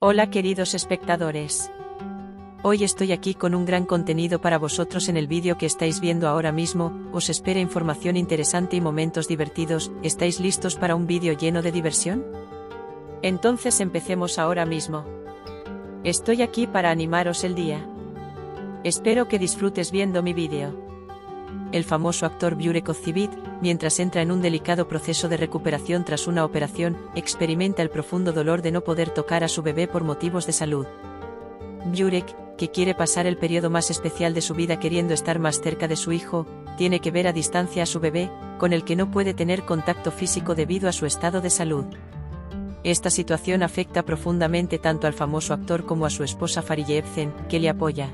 Hola queridos espectadores. Hoy estoy aquí con un gran contenido para vosotros en el vídeo que estáis viendo ahora mismo. Os espera información interesante y momentos divertidos. ¿Estáis listos para un vídeo lleno de diversión? Entonces empecemos ahora mismo. Estoy aquí para animaros el día. Espero que disfrutes viendo mi vídeo. El famoso actor Burek Ozivit, mientras entra en un delicado proceso de recuperación tras una operación, experimenta el profundo dolor de no poder tocar a su bebé por motivos de salud. Burek, que quiere pasar el periodo más especial de su vida queriendo estar más cerca de su hijo, tiene que ver a distancia a su bebé, con el que no puede tener contacto físico debido a su estado de salud. Esta situación afecta profundamente tanto al famoso actor como a su esposa Fariye Evcen, que le apoya.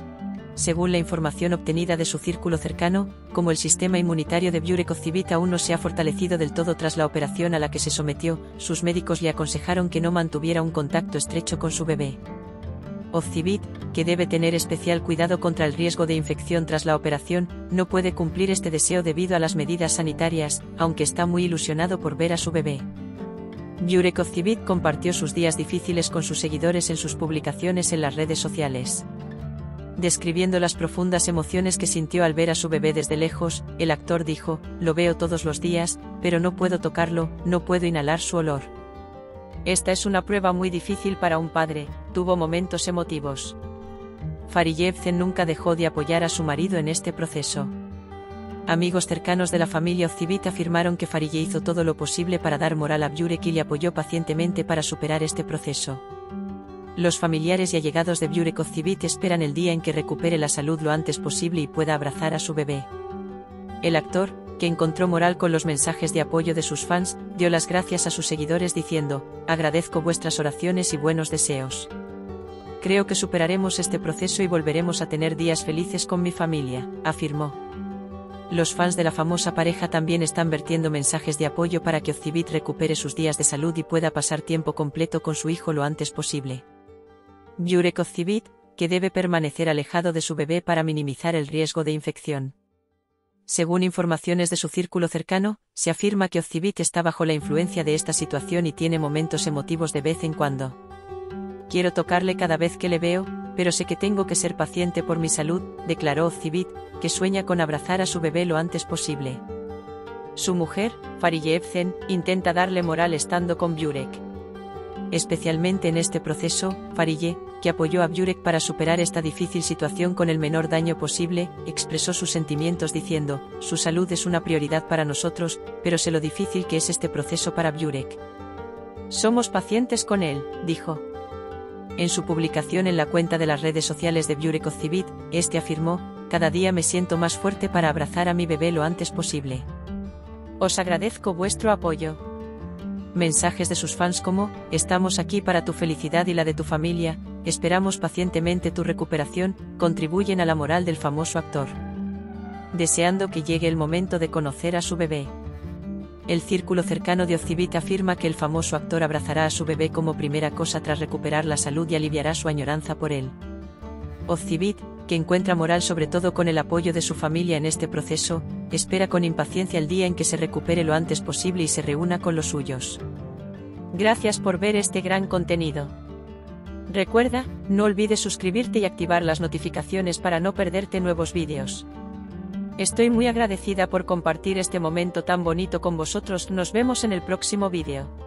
Según la información obtenida de su círculo cercano, como el sistema inmunitario de Burek Ozivit aún no se ha fortalecido del todo tras la operación a la que se sometió, sus médicos le aconsejaron que no mantuviera un contacto estrecho con su bebé. Ozivit, que debe tener especial cuidado contra el riesgo de infección tras la operación, no puede cumplir este deseo debido a las medidas sanitarias, aunque está muy ilusionado por ver a su bebé. Burek Ozivit compartió sus días difíciles con sus seguidores en sus publicaciones en las redes sociales. Describiendo las profundas emociones que sintió al ver a su bebé desde lejos, el actor dijo: "Lo veo todos los días, pero no puedo tocarlo, no puedo inhalar su olor. Esta es una prueba muy difícil para un padre", tuvo momentos emotivos. Fariye Evcen nunca dejó de apoyar a su marido en este proceso. Amigos cercanos de la familia Ozivit afirmaron que Fariye hizo todo lo posible para dar moral a Burek y le apoyó pacientemente para superar este proceso. Los familiares y allegados de Burek Ozivit esperan el día en que recupere la salud lo antes posible y pueda abrazar a su bebé. El actor, que encontró moral con los mensajes de apoyo de sus fans, dio las gracias a sus seguidores diciendo: "Agradezco vuestras oraciones y buenos deseos. Creo que superaremos este proceso y volveremos a tener días felices con mi familia", afirmó. Los fans de la famosa pareja también están vertiendo mensajes de apoyo para que Ozivit recupere sus días de salud y pueda pasar tiempo completo con su hijo lo antes posible. Burek Ozivit, que debe permanecer alejado de su bebé para minimizar el riesgo de infección. Según informaciones de su círculo cercano, se afirma que Ozivit está bajo la influencia de esta situación y tiene momentos emotivos de vez en cuando. "Quiero tocarle cada vez que le veo, pero sé que tengo que ser paciente por mi salud", declaró Ozivit, que sueña con abrazar a su bebé lo antes posible. Su mujer, Fariye Evcen, intenta darle moral estando con Burek. Especialmente en este proceso, Fariye, que apoyó a Burek para superar esta difícil situación con el menor daño posible, expresó sus sentimientos diciendo: "Su salud es una prioridad para nosotros, pero sé lo difícil que es este proceso para Burek. Somos pacientes con él", dijo. En su publicación en la cuenta de las redes sociales de Burek Ozivit, este afirmó: "Cada día me siento más fuerte para abrazar a mi bebé lo antes posible. Os agradezco vuestro apoyo". Mensajes de sus fans como: "Estamos aquí para tu felicidad y la de tu familia, esperamos pacientemente tu recuperación", contribuyen a la moral del famoso actor. Deseando que llegue el momento de conocer a su bebé. El círculo cercano de Ozivit afirma que el famoso actor abrazará a su bebé como primera cosa tras recuperar la salud y aliviará su añoranza por él. Ozivit, que encuentra moral sobre todo con el apoyo de su familia en este proceso, espera con impaciencia el día en que se recupere lo antes posible y se reúna con los suyos. Gracias por ver este gran contenido. Recuerda, no olvides suscribirte y activar las notificaciones para no perderte nuevos vídeos. Estoy muy agradecida por compartir este momento tan bonito con vosotros. Nos vemos en el próximo vídeo.